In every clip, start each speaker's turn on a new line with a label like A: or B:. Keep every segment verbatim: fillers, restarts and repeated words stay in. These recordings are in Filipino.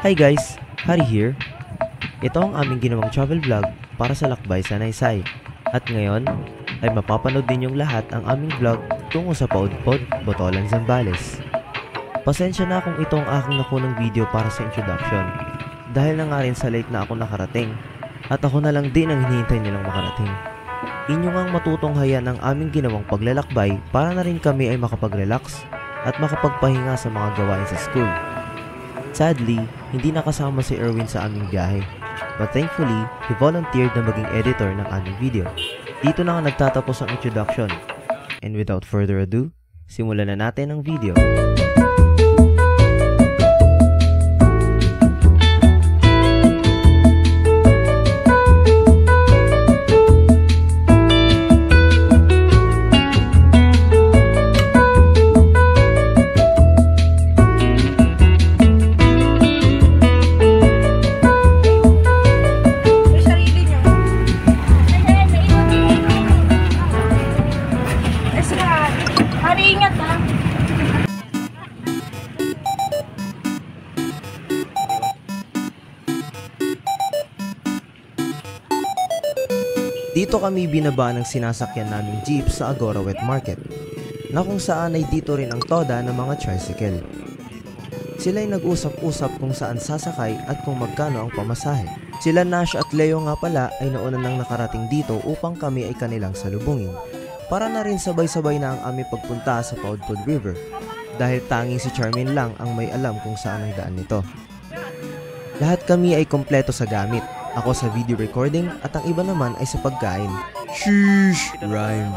A: Hi guys! Hari here. Ito ang aming ginawang travel vlog para sa Lakbay Sanaysay. At ngayon ay mapapanood din yung lahat ang aming vlog tungo sa Paudpod, Botolan, Zambales. Pasensya na kung ito ang aking nakunang video para sa introduction dahil na nga rin sa late na ako nakarating at ako na lang din ang hinihintay nilang makarating. Inyo ngang matutunghayan ang aming ginawang paglalakbay para na rin kami ay makapag-relax at makapagpahinga sa mga gawain sa school. Sadly, hindi nakasama si Erwin sa aming biyahe, but thankfully, he volunteered na maging editor ng aming video. Dito na nga nagtatapos ang introduction, and without further ado, simulan na natin ang video. Dito kami binaba ng sinasakyan naming jeep sa Agora Wet Market, na kung saan ay dito rin ang toda ng mga tricycle. Sila'y nag-usap-usap kung saan sasakay at kung magkano ang pamasahe. Sila Nash at Leo nga pala ay nauna nang nakarating dito upang kami ay kanilang salubungin. Para na rin sabay-sabay na ang aming pagpunta sa Paudpod River, dahil tanging si Charmaine lang ang may alam kung saan ang daan nito. Lahat kami ay kompleto sa gamit. Ako sa video recording at ang iba naman ay sa pagkain. Sheesh! Rhyme.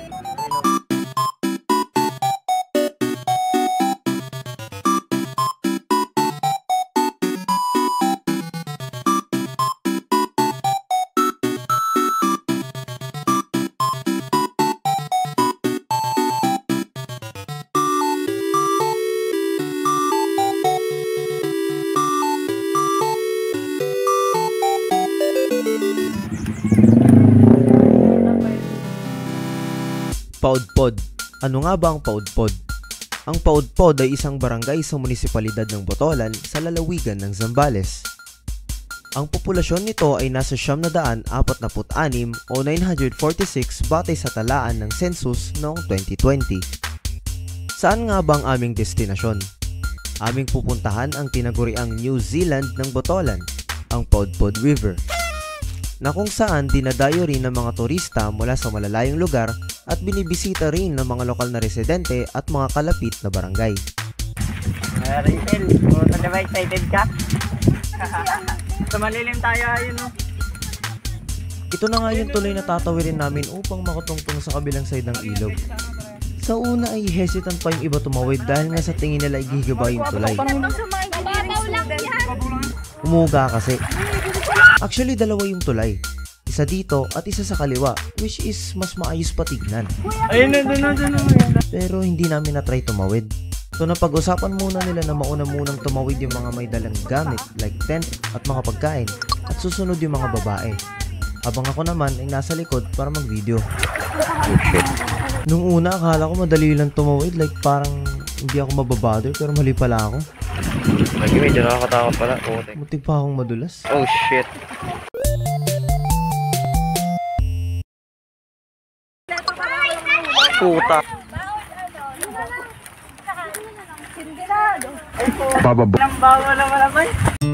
A: Paudpod. Ano nga ba ang Paudpod? Ang Paudpod ay isang barangay sa munisipalidad ng Botolan sa lalawigan ng Zambales. Ang populasyon nito ay nasa siyam na daan apat na anim o nine hundred forty-six batay sa talaan ng census noong twenty twenty. Saan nga ba ang aming destinasyon? Aming pupuntahan ang tinaguriang New Zealand ng Botolan, ang Paudpod River, na kung saan dinadayo rin ng mga turista mula sa malalayong lugar at binibisita rin ng mga lokal na residente at mga kalapit na barangay.
B: Uh, Rachel, pumunta na ba? Excited ka? Sa malilim tayo, ayun o.
A: Ito na nga yung tuloy na tatawirin namin upang makatungtong sa kabilang side ng ilog. Sa una ay hesitant pa yung iba tumawid dahil nga sa tingin nila igigaba yung tulay. Umuga kasi. Actually, dalawa yung tulay. Isa dito at isa sa kaliwa, which is mas maayos patignan.
B: Ayun na, doon na, doon na.
A: Pero hindi namin na-try tumawid. So napag-usapan muna nila na mauna munang tumawid yung mga may dalang gamit like tent at mga pagkain at susunod yung mga babae. Habang ako naman ay nasa likod para mag-video. Nung una akala ko madali lang tumawid, like parang hindi ako mababother pero mali pala ako.
B: Lagi medyo nakakatakot pala.
A: Mutik pa akong madulas.
B: Oh shit. Puta. Bababa. Nang bago naman naman.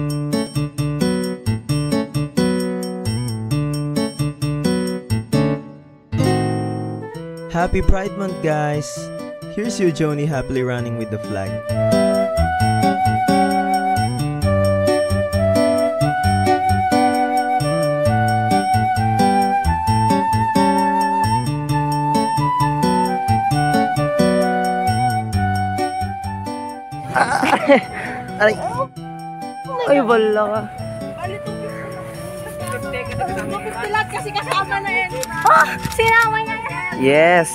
A: Happy Pride Month, guys! Here's your Joni happily running with the flag.
B: Aray. Ay, bala ka.
C: Magpipilat kasi kasama na yan. Oh! Sinama niya yan!
B: Yes!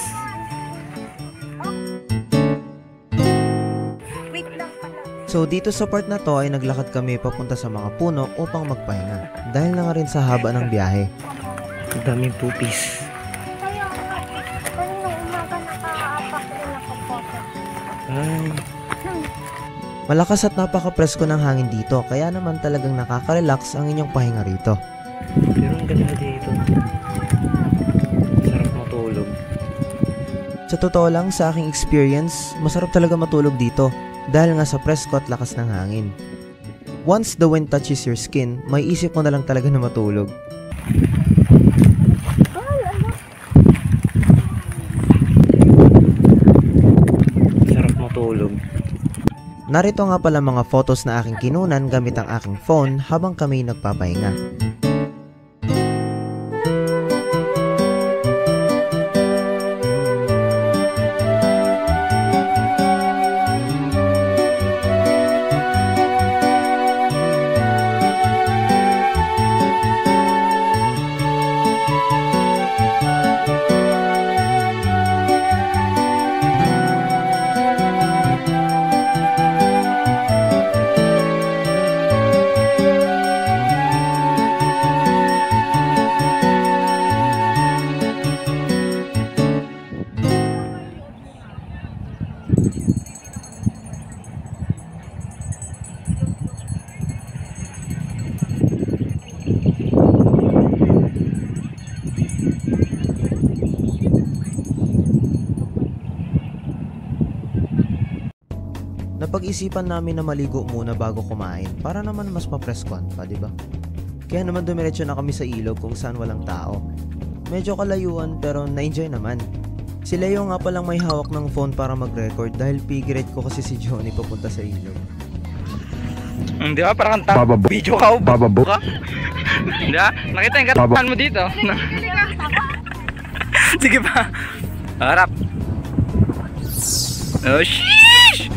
C: Wait lang pala.
A: So dito sa part na to ay naglakad kami papunta sa mga puno upang magpahinga. Dahil na nga rin sa haba ng biyahe.
B: Ang daming pupis.
C: Kaya, kanina umaga nakakaapak na nakapote.
B: Ay.
A: Malakas at napaka-presko ng hangin dito, kaya naman talagang nakaka-relax ang inyong pahinga rito.
B: Pero ang ganda dito. Sarap matulog.
A: Sa totoo lang, sa aking experience, masarap talaga matulog dito dahil nga sa presko at lakas ng hangin. Once the wind touches your skin, may isip mo na lang talaga na matulog.
B: Sarap matulog.
A: Narito nga pala mga photos na aking kinunan gamit ang aking phone habang kami nagpapahinga. Napag-isipan namin na maligo muna bago kumain para naman mas mapreskon pa, di ba? Kaya naman dumiretso na kami sa ilog kung saan walang tao. Medyo kalayuan pero na-enjoy naman. Si Leo nga palang may hawak ng phone para mag-record dahil pigiret ko kasi si Johnny papunta sa ilog.
B: Hindi ba? Parang kang tang video ka o bababo ka? Hindi ba? Nakita yung katapan mo dito. Sige pa. Harap. Oh, sheesh!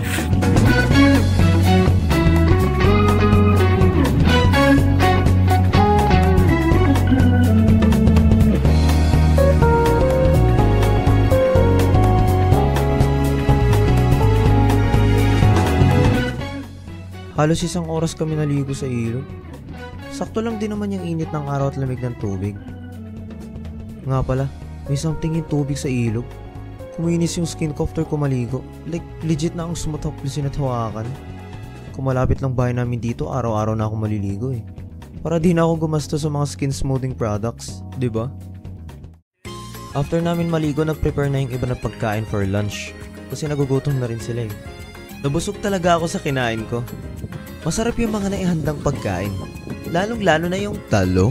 A: Halos isang oras kami naligo sa ilog. Sakto lang din naman yung init ng araw at lamig ng tubig. Nga pala, may something yung tubig sa ilog. Kuminis yung skin ko after ko maligo. Like, legit na ang smooth haplusin at hawakan. Kung malapit lang bahay namin dito, araw-araw na ako maliligo eh. Para di na ako gumasto sa mga skin smoothing products, di ba? After namin maligo, nag-prepare na yung iba na pagkain for lunch. Kasi nagugutom na rin sila eh. Nabusog talaga ako sa kinain ko. Masarap yung mga naihandang pagkain. Lalong-lalo na yung talong.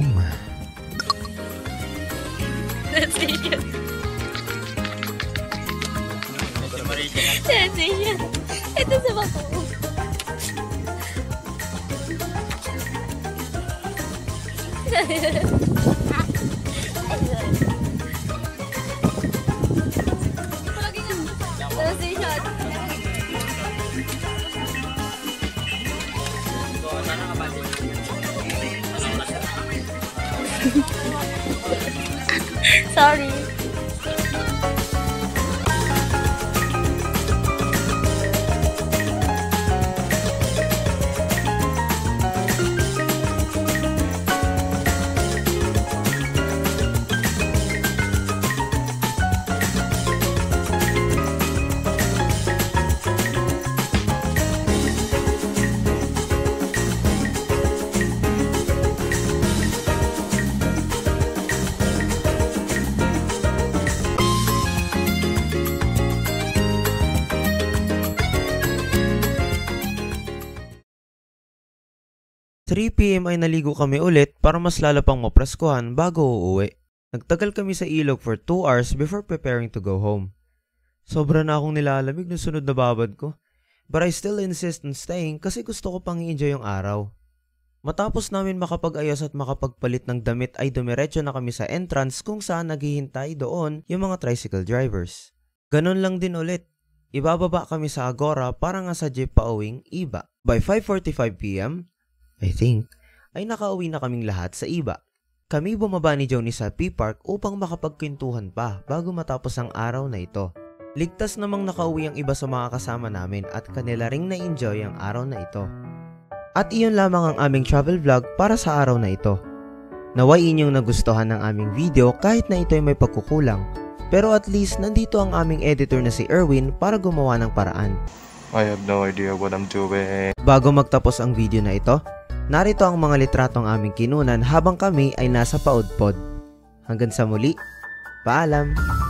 C: Sensation. Sensation. Ito sa bako. Sensation. Sorry.
A: three p m ay naligo kami ulit para mas lalo pang mapreskuhan bago uuwi. Nagtagal kami sa ilog for two hours before preparing to go home. Sobra na akong nilalamig nung sunod na babad ko. But I still insist on staying kasi gusto ko pang i-enjoy yung araw. Matapos namin makapag-ayos at makapagpalit ng damit ay dumiretso na kami sa entrance kung saan naghihintay doon yung mga tricycle drivers. Ganon lang din ulit. Ibababa kami sa Agora para nga sa jeep pauwing Iba. By five forty-five p m, I think, ay nakauwi na kaming lahat sa Iba. Kami bumaba ni Johnny sa P-Park upang makapagkwentuhan pa bago matapos ang araw na ito. Ligtas namang nakauwi ang iba sa mga kasama namin at kanila ring na-enjoy ang araw na ito. At iyon lamang ang aming travel vlog para sa araw na ito. Naway inyong nagustuhan ng aming video kahit na ito ay may pagkukulang. Pero at least nandito ang aming editor na si Erwin para gumawa ng paraan.
D: I have no idea what I'm doing.
A: Bago magtapos ang video na ito, narito ang mga litratong aming kinunan habang kami ay nasa paudpod. Hanggang sa muli, paalam!